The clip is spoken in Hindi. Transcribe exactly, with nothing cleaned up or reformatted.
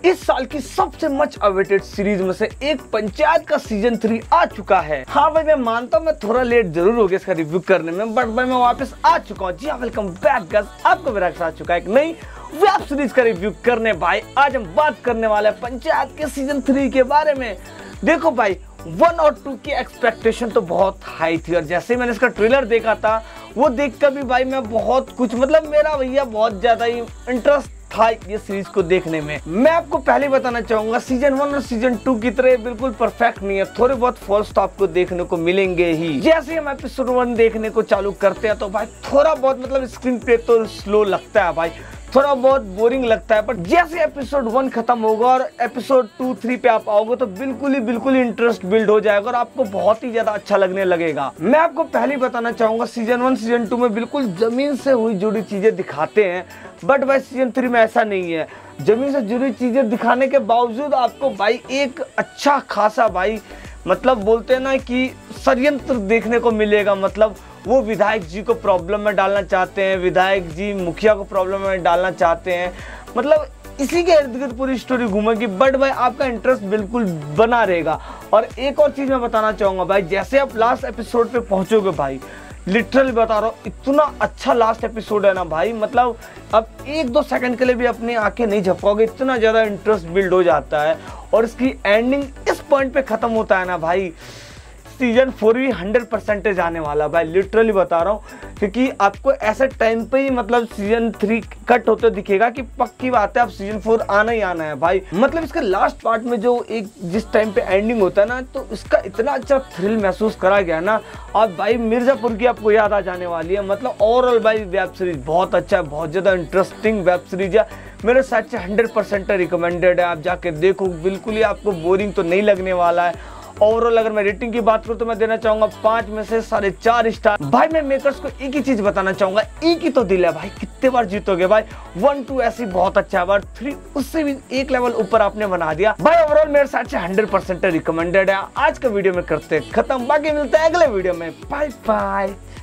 इस साल की सबसे मच अवेटेड सीरीज में से एक पंचायत का सीजन थ्री आ चुका है। हाँ भाई, मैं मानता हूँ मैं थोड़ा लेट जरूर हो गया इसका रिव्यू करने में, बट भाई मैं वापस आ चुका हूँ। जी हाँ, वेलकम बैक गाइस, आपको मेरा साथ चुका है एक नई वेब सीरीज का रिव्यू करने। भाई आज हम बात करने वाले हैं पंचायत के सीजन थ्री के बारे में। देखो भाई, वन और टू की एक्सपेक्टेशन तो बहुत हाई थी, और जैसे मैंने इसका ट्रेलर देखा था वो देखकर भी भाई मैं बहुत कुछ मतलब मेरा भैया बहुत ज्यादा ही इंटरेस्ट था ये सीरीज को देखने में। मैं आपको पहले बताना चाहूंगा, सीजन वन और सीजन टू की तरह बिल्कुल परफेक्ट नहीं है, थोड़े बहुत फॉल्स तो आपको देखने को मिलेंगे ही। जैसे हम एपिसोड वन देखने को चालू करते हैं तो भाई थोड़ा बहुत मतलब स्क्रीन पे तो स्लो लगता है भाई, थोड़ा बहुत बोरिंग लगता है, पर जैसे एपिसोड वन खत्म होगा और एपिसोड टू थ्री पे आप आओगे तो बिल्कुल ही बिल्कुल इंटरेस्ट बिल्ड हो जाएगा और आपको बहुत ही ज्यादा अच्छा लगने लगेगा। मैं आपको पहले ही बताना चाहूंगा, सीजन वन सीजन टू में बिल्कुल जमीन से हुई जुड़ी चीजें दिखाते हैं, बट भाई सीजन थ्री में ऐसा नहीं है। जमीन से जुड़ी चीजें दिखाने के बावजूद आपको भाई एक अच्छा खासा भाई मतलब बोलते हैं ना कि षड्यंत्र देखने को मिलेगा। मतलब वो विधायक जी को प्रॉब्लम में डालना चाहते हैं, विधायक जी मुखिया को प्रॉब्लम में डालना चाहते हैं, मतलब इसी के इर्द गिर्द पूरी स्टोरी घूमेगी, बट भाई आपका इंटरेस्ट बिल्कुल बना रहेगा। और एक और चीज मैं बताना चाहूंगा भाई, जैसे आप लास्ट एपिसोड पे पहुंचोगे भाई, लिटरली बता रहा हूँ इतना अच्छा लास्ट एपिसोड है ना भाई, मतलब अब एक दो सेकंड के लिए भी अपनी आंखें नहीं झपकाओगे, इतना ज्यादा इंटरेस्ट बिल्ड हो जाता है। और इसकी एंडिंग इस पॉइंट पे खत्म होता है ना भाई, सीजन फोर भी हंड्रेड परसेंटेज आने वाला भाई, लिटरली बता रहा हूँ, क्योंकि आपको ऐसे टाइम पे ही मतलब सीजन थ्री कट होते दिखेगा कि पक्की बात है अब सीजन फोर आना ही आना है भाई। मतलब इसके लास्ट पार्ट में जो एक जिस टाइम पे एंडिंग होता है ना, तो इसका इतना अच्छा थ्रिल महसूस करा गया ना, और भाई मिर्जापुर की आपको याद आ जाने वाली है। मतलब ओवरऑल भाई वेब सीरीज बहुत अच्छा है, बहुत ज्यादा इंटरेस्टिंग वेब सीरीज है, मेरे साथ से हंड्रेड परसेंट रिकमेंडेड है। आप जाके देखो, बिल्कुल ही आपको बोरिंग तो नहीं लगने वाला है। ओवरऑल अगर मैं रेटिंग की बात करूं तो मैं देना चाहूंगा पांच में से साढ़े चार स्टार। भाई मैं मेकर्स को एक ही चीज बताना चाहूंगा, एक ही तो दिल है भाई, कितने बार जीतोगे भाई। वन टू ऐसी बहुत अच्छा है, बट थ्री उससे भी एक लेवल ऊपर आपने बना दिया भाई। ओवरऑल मेरे साथ से हंड्रेड परसेंट रिकमेंडेड है। आज का वीडियो में करते खत्म, बाकी मिलते हैं अगले वीडियो में। Bye bye.